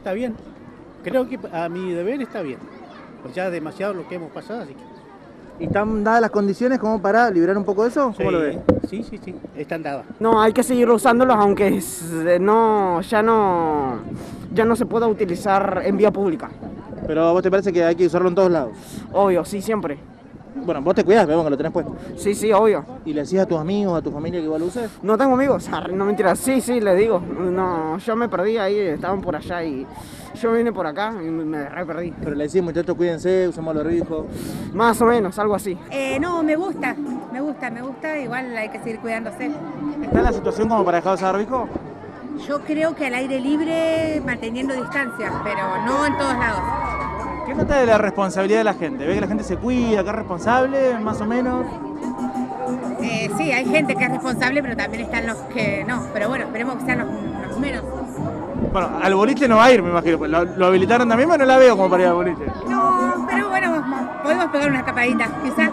está bien. Creo que a mi deber está bien. Pues ya demasiado lo que hemos pasado, así que... ¿Y están dadas las condiciones como para liberar un poco de eso? ¿Cómo lo ves? Sí, están dadas. No, hay que seguir usándolos aunque ya no se pueda utilizar en vía pública. Pero ¿a vos te parece que hay que usarlo en todos lados? Obvio, sí, siempre. Bueno, vos te cuidás, vemos que lo tenés puesto. Sí, obvio. ¿Y le decís a tus amigos, a tu familia que igual lo uses? No tengo amigos, no mentira. Sí, le digo. No, yo me perdí ahí, estaban por allá y yo vine por acá y me re perdí. Pero le decís, muchachos, cuídense, usemos los rijos. Más o menos, algo así. No, me gusta, igual hay que seguir cuidándose. ¿Está la situación como para dejar de usar barbijo? Yo creo que al aire libre, manteniendo distancias, pero no en todos lados. ¿Qué nota de la responsabilidad de la gente? ¿Ve que la gente se cuida, que es responsable, más o menos? Sí, hay gente que es responsable, pero también están los que no. Pero bueno, esperemos que sean los menos. Bueno, al boliche no va a ir, me imagino. Pues lo habilitaron también, pero no la veo como para ir al boliche. No, pero bueno, podemos pegar una escapadita, quizás.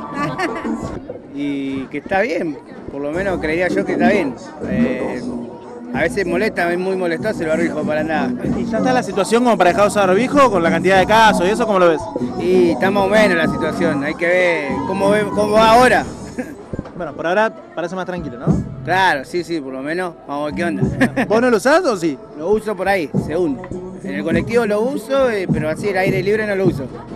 Y que está bien, por lo menos creería yo que está bien. A veces molesta, es muy molestoso el barbijo para nada. ¿Y ya está la situación como para dejar de usar barbijo con la cantidad de casos y eso? ¿Cómo lo ves? Y está más o menos la situación, hay que ver cómo va ahora. Bueno, por ahora parece más tranquilo, ¿no? Claro, sí, por lo menos, vamos a ver qué onda. ¿Vos no lo usás o sí? Lo uso por ahí, según. En el colectivo lo uso, pero así el aire libre no lo uso.